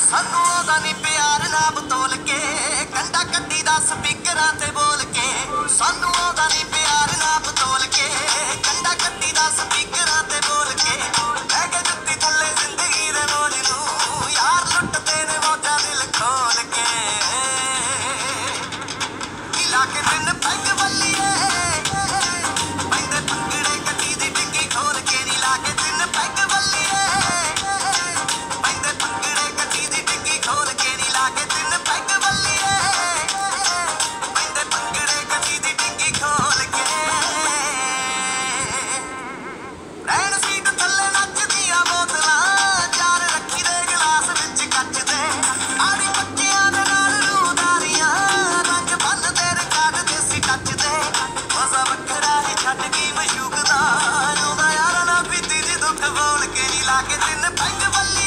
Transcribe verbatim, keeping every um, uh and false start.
ਸਾਨੂੰ ਉਹਦਾ ਨੀ ਪਿਆਰ ਨਾ ਬਤੋਲ ਕੇ ਕੰਡਾ ਕੱਢੀ ਦਾ ਸਪੀਕਰਾਂ ਤੇ ਬੋਲ ਕੇ ਸਾਨੂੰ ਉਹਦਾ ਨੀ ਪਿਆਰ ਨਾ ਬਤੋਲ ਕੇ ਕੰਡਾ ਕੱਢੀ ਦਾ ਸਪੀਕਰਾਂ ਤੇ ਬੋਲ ਕੇ ਲੈ ਕੇ ਜੁੱਤੀ ਥੱਲੇ ਜ਼ਿੰਦਗੀ ਦੇ ਮੋੜ ਨੂੰ ਯਾਰ ਲੁੱਟਦੇ ਨੇ ਮੌਜਾਂ ਦਿਲ ਖੋਲ ਕੇ ਲਾ ਕੇ ਤਿੰਨ ਪੈਗ ਵੱਲੀਏ ਪੈਂਦੇ ਭੰਗੜੇ ਗੱਡੀ ਦੀ ਡਿੱਗੀ ਖੋਲ ਕੇ ਨੀ ਲਾ ਕੇ ਤਿੰਨ ਪੈਗ ਵੱਲੀਏ ਪੈਂਦੇ ਭੰਗੜੇ ਗੱਡੀ ਦੀ ਡਿੱਗੀ ਖੋਲ ਕੇ ਨੀ ਲਾ ਕੇ ਤਿੰਨ ਪੈਗ ਵੱਲੀਏ ਪੈਂਦੇ ਭੰਗੜੇ ਗੱਡੀ ਦੀ ਡਿੱਗੀ ਖੋਲ ਕੇ ਰਹਿਣ ਸੀਟ ਥੱਲੇ ਨੱਚਦੀਆਂ ਬੋਤਲਾਂ ਚਾਰ ਰੱਖੀ ਦੇ ਗਲਾਸ ਵਿੱਚ ਕੱਚ ਦੇ ਆੜੀ ਬੱਚਿਆਂ ਦੇ ਨਾਲ ਰੂਦਾਰੀਆਂ ਰੰਗ ਬੰਨਦੇ ਰਿਕਾਰਡ ਦੇਸੀ ਟੱਚ ਦੇ ਮਜ਼ਾ ਵੱਖਰਾ ਹੀ ਛੱਡ ਗਈ ਮਸ਼ੂਕ ਦਾ ਆਉਂਦਾ ਯਾਰਾਂ ਨਾਲ ਪੀਤੀ ਜੀ ਦੁੱਖ ਬੋਲ ਕੇ ਨੀ ਲਾ ਕੇ ਤਿੰਨ ਪੈਗ ਵੱਲੀ